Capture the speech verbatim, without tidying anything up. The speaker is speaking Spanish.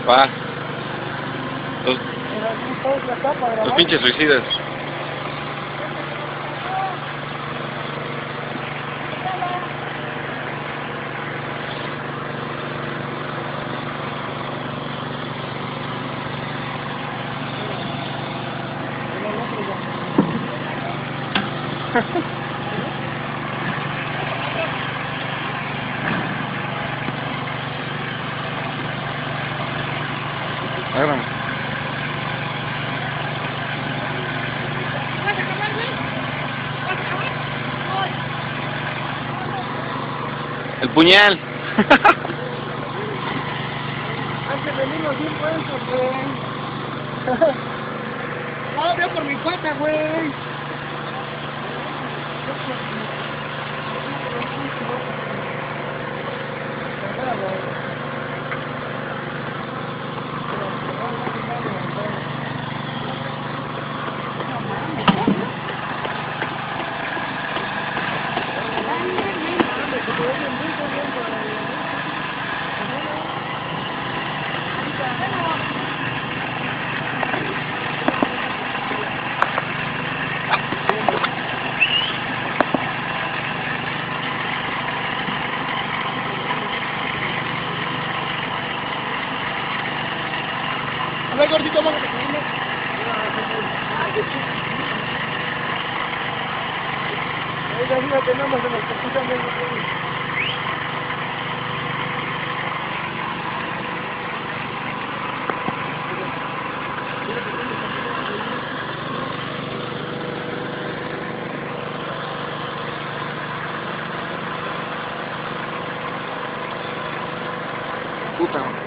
Va. Los, los pinches suicidas. Agárrame. El puñal. Antes venimos bien puestos, güey. No, veo por mi cuenta, güey. A ver, gordito, vamos. Imagínate, nada más de los que escuchan bien. Puta.